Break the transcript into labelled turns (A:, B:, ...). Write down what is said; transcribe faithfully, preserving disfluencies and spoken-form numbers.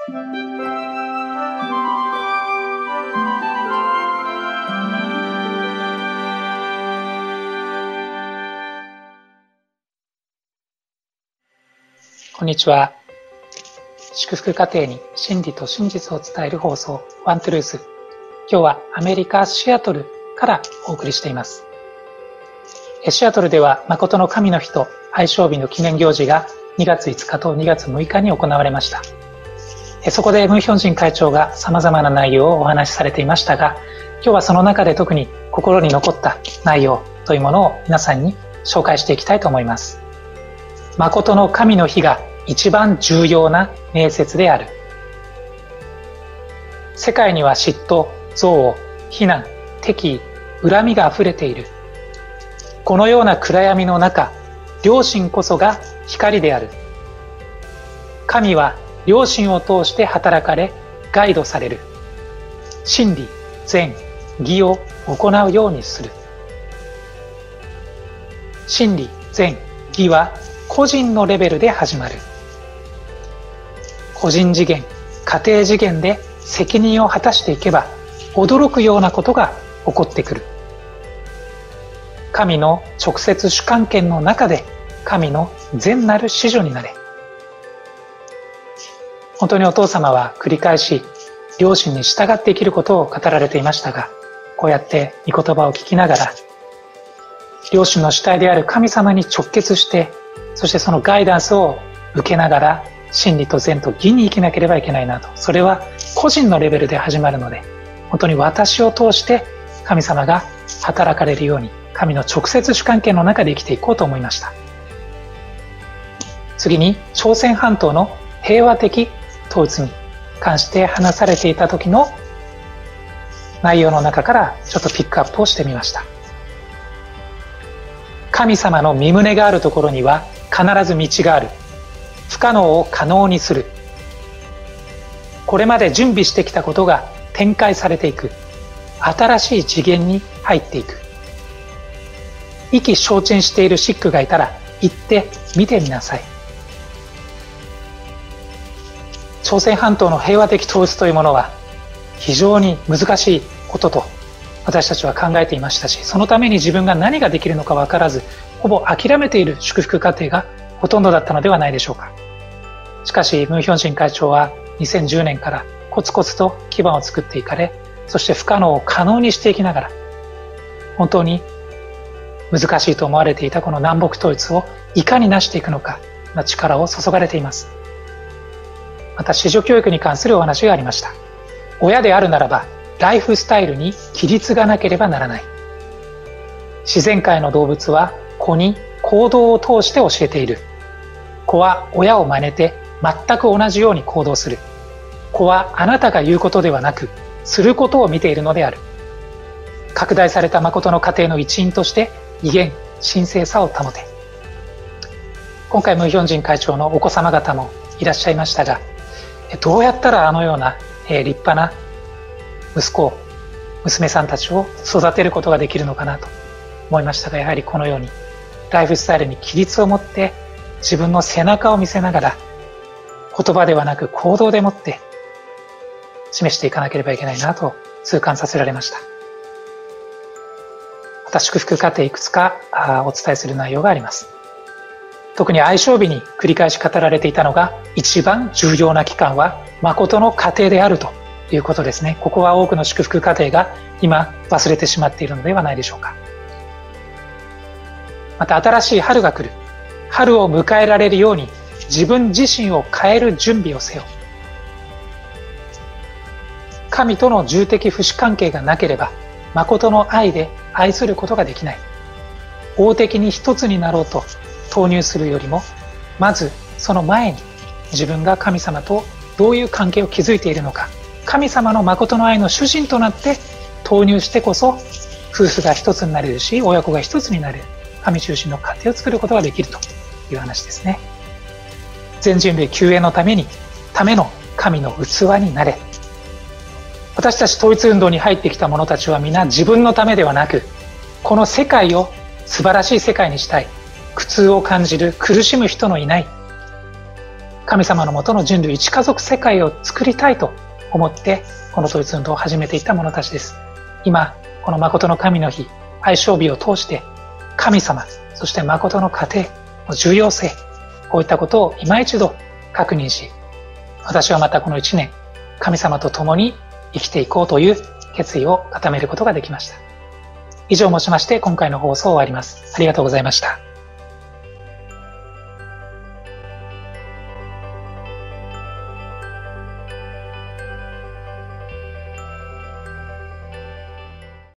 A: こんにちは。祝福家庭に真理と真実を伝える放送ワントゥルース。今日はアメリカ・シアトルからお送りしています。シアトルでは誠の神の日と愛称日の記念行事がにがついつかとにがつむいかに行われました。そこでムン・ヒョンジン会長が様々な内容をお話しされていましたが、今日はその中で特に心に残った内容というものを皆さんに紹介していきたいと思います。誠の神の日が一番重要な名節である。世界には嫉妬、憎悪、非難、敵意、恨みがあふれている。このような暗闇の中、良心こそが光である。神は良心を通して働かれ、ガイドされる。真理、善、義を行うようにする。真理、善、義は個人のレベルで始まる。個人次元、家庭次元で責任を果たしていけば、驚くようなことが起こってくる。神の直接主観権の中で、神の善なる子女になれ。本当にお父様は繰り返し、良心に従って生きることを語られていましたが、こうやって御言葉を聞きながら、良心の主体である神様に直結して、そしてそのガイダンスを受けながら、真理と善と義に生きなければいけないなと。それは個人のレベルで始まるので、本当に私を通して神様が働かれるように、神の直接主観権の中で生きていこうと思いました。次に、朝鮮半島の平和的統一に関して話されていた時の内容の中からちょっとピックアップをしてみました。神様の御胸があるところには必ず道がある。不可能を可能にする。これまで準備してきたことが展開されていく。新しい次元に入っていく。意気消沈しているシックがいたら行って見てみなさい。朝鮮半島の平和的統一というものは非常に難しいことと私たちは考えていましたし、そのために自分が何ができるのか分からず、ほぼ諦めている祝福家庭がほとんどだったのではないでしょうか。しかしムン・ヒョンジン会長はにせんじゅうねんからコツコツと基盤を作っていかれ、そして不可能を可能にしていきながら、本当に難しいと思われていたこの南北統一をいかに成していくのかの力を注がれています。また、子女教育に関するお話がありました。親であるならばライフスタイルに規律がなければならない。自然界の動物は子に行動を通して教えている。子は親を真似て全く同じように行動する。子はあなたが言うことではなく、することを見ているのである。拡大された誠の家庭の一員として威厳、神聖さを保て。今回ムン・ヒョンジン会長のお子様方もいらっしゃいましたが、どうやったらあのような立派な息子、娘さんたちを育てることができるのかなと思いましたが、やはりこのようにライフスタイルに規律を持って自分の背中を見せながら、言葉ではなく行動でもって示していかなければいけないなと痛感させられました。また祝福家庭いくつかお伝えする内容があります。特に愛称日に繰り返し語られていたのが、一番重要な期間は誠の家庭であるということですね。ここは多くの祝福家庭が今忘れてしまっているのではないでしょうか。また、新しい春が来る。春を迎えられるように自分自身を変える準備をせよ。神との重的不死関係がなければ、誠の愛で愛することができない。王的に一つになろうと投入するよりも、まずその前に自分が神様とどういう関係を築いているのか、神様の誠の愛の主人となって投入してこそ、夫婦が一つになれるし、親子が一つになれる、神中心の家庭を作ることができるという話ですね。全人類救援のためにための神の器になれ。私たち統一運動に入ってきた者たちは皆自分のためではなく、この世界を素晴らしい世界にしたい。苦痛を感じる苦しむ人のいない神様のもとの人類一家族世界を作りたいと思ってこの統一運動を始めていった者たちです。今この誠の神の日愛称日を通して神様そして誠の家庭の重要性こういったことを今一度確認し、私はまたこの一年神様と共に生きていこうという決意を固めることができました。以上をもちまして今回の放送を終わります。ありがとうございました。